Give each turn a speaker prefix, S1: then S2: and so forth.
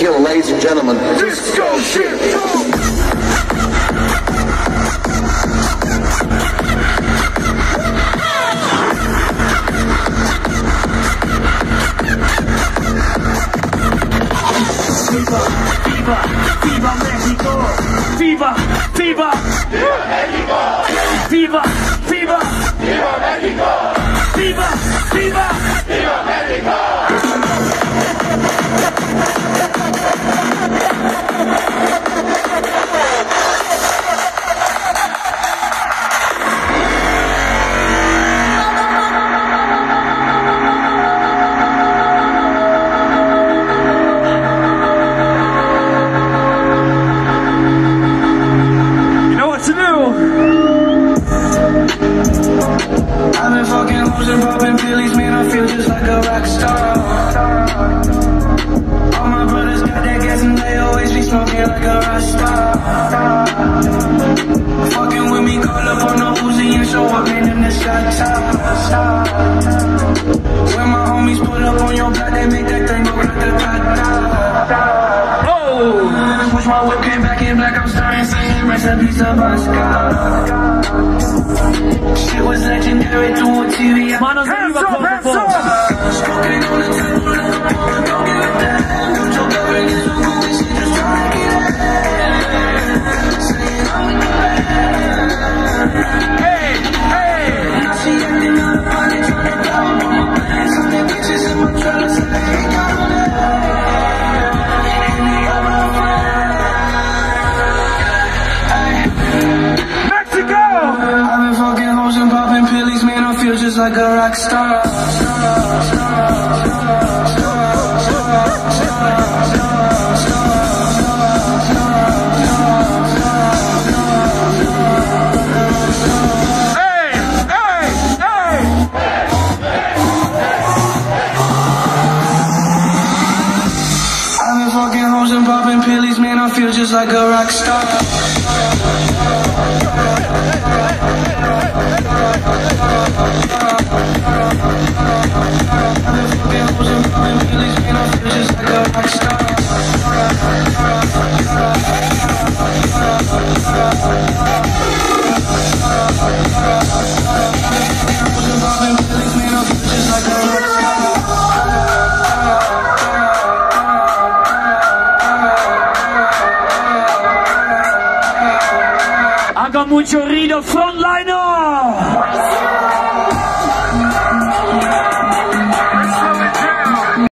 S1: Tequila, ladies and gentlemen.
S2: Disco shit!
S3: Viva, viva México! Viva, viva!
S2: ¡Viva México!
S3: Viva, viva!
S2: ¡Viva México!
S3: Viva, viva!
S2: ¡Viva México!
S4: When my homies pull up on your block, they make that thing go grata-ta-ta. Oh! Push my whip, came back in black, I'm starting singing recipes of Oscar. Shit was legendary through a TV.
S3: Manos arriba, por favor.
S4: Smoking on the table, like a ball, don't give it that. Don't your girl is so cool, she just trying to get it. Saying I'm with the band. Hey, hey! Now she acting out of pocket, trying to blow up on my pants. On the bitches in my trailer, so they ain't got a
S3: Mexico!
S4: I've been fucking hoes and popping pillies, man, I feel just like a rock star. Just like a rock star.
S3: Haga mucho ruido, frontliner!